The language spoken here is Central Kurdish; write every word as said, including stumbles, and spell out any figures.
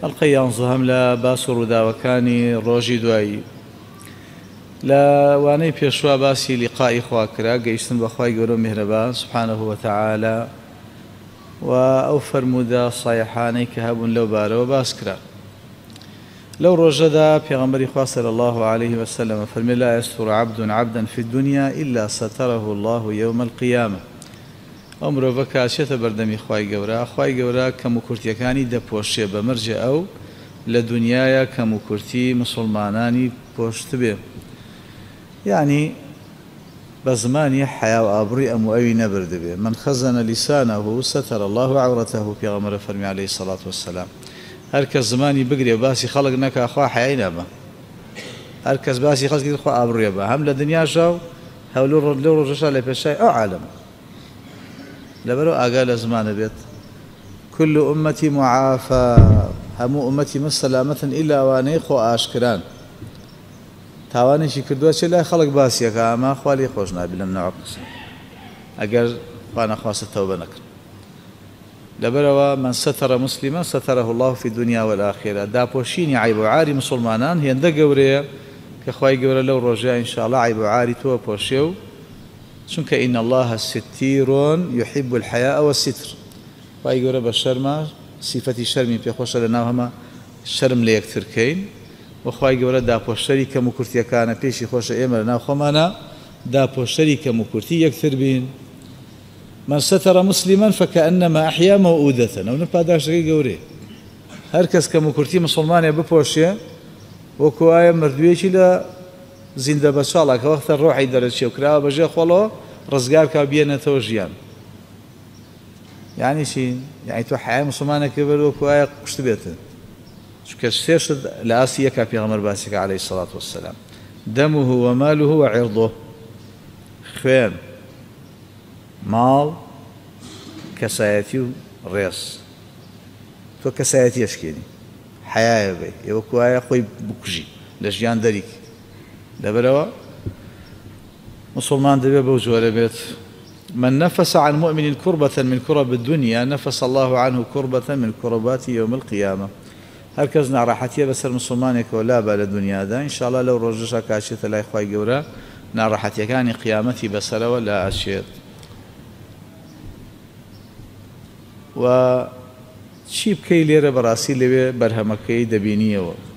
ئەڵقەی یانزەهەم لە باس و ڕووداوەکانی ڕۆژی دوایی. لە وانەی پێشوا باسی لیقائی خوا کرا، گەیشتن بە خوای گەورە و میهرەبان سوبحانەه وتەعالە و ئەو فەرموودە سایحانەی کە هەبوون لەو بارەوە باس کرا. لەو ڕۆژەدا پێغەمبەری خوا صلی الله عليه وسلم فەرمێ لا يستر عبد عبدا في الدنيا إلا ستره الله يوم القيامة. ئەو مرۆڤە کاچێتە بەردەمی خوای گەورە، خوای گەورە کەم و کورتیەکانی دەپۆشێ بە مەرجە ئەو لە دنیاە کەم و کورتی مسلمانانی پۆشت بێ. یعنی بە زمانی حیا و ئابڕووی ئەم و ئەوی نەبردبێ. من خەزەنە لیسانەه ستر الله عورته پێغەمبەر فەرمی عليه الصلاة والسلام. هەر کەس زمانی بگرێ باسی خەڵک نەکا خوا حیای نەبە. هەر کەس باسی خەڵک کرد خوا ئابڕوویە بە، هەم لە دنیاشا و هەولێ لەو ڕۆژەشا لە پێشای ئەو عالەمە. لەبەرەوە ئاگا لە زمانە بێت. كل أمتي معافى، هەموو ئومەتی من سەلامەتن ئیلا ئەوانەی خۆ ئاشکران. تاوانێکی کردووە چێ لای خەڵک باسیەکە، ئەمە خوا لێی خۆش نابێت لەم ناوە قسە، ئەگەر خوا نەخواستە تەوبە نەکرد. لەبەرەوە من ستر مسلما ستره الله في الدنيا والآخرة. داپۆشینی عیب و عاری مسلمانان هێندە گەورەیە کە خوای گەورە لەو ڕۆژەیە ئینشاءالله عیب و عاری تۆ پۆشێ و چونکە ئین الله ستیر يحب الحياء والستر. خوای گەورە بە شەرمە سیفەتی شەرمی پێخۆشە لە ناو هەمە شەرم لە یەکترکەین و خوای گەورە داپۆشەری کەم و کورتیەکانە پێشی خۆشە ئێمە لە ناو خۆمانە داپۆشەری کەم و کورتی یەکتر بین. من ستر مسلما فكأنما أحيا موؤودة. ئەو پاداشتەکەی گەورەیە. هەر کەس کەم و کورتی مسلمانێ بپۆشێ وەکو ئایە مردوویەکی لە زیندە بەچاڵە کە وەختە ڕۆحی دەرەچێ و کراوە بەژێ خۆڵەوە ڕزگار کا بێنێتەوە ژیان. یعنی چی؟ یعنی تۆ حیای مسلمانێکی بەر وەکو ئایە قوشت بێتن. چونکە سێشت لە ئاسی یەکا پێغەمبەر باسیکە عليه الصلاة والسلام. دمه وماله وعرضه. خوێن، ماڵ، کەسایەتی و ڕێز. تۆ کەسایەتی ئەشکێنی، حیایە بێ، وەکو ئایە خۆی بکوژی لە ژیان دەریکی. لەبەرەوە مسلمان دەبێ بەو جۆرە بێت. من نفس عن مؤمن كربة من كرب الدنيا نفس الله عنه كربة من كربات يوم القيامة. هەر کەس ناڕەحەتیە بەسەر مسلمانێکەوە لابا لە دنیادا ئینشاءالله لەو ڕۆژەشە کاچێتە لای خوای گەورە ناڕەحەتیەکانی قیامەتی بەسەرەوە لا ئەچێت. و چی بکەی لێرە بەڕاستی لەوێ بەرهەمەکەی دەبینیەوە.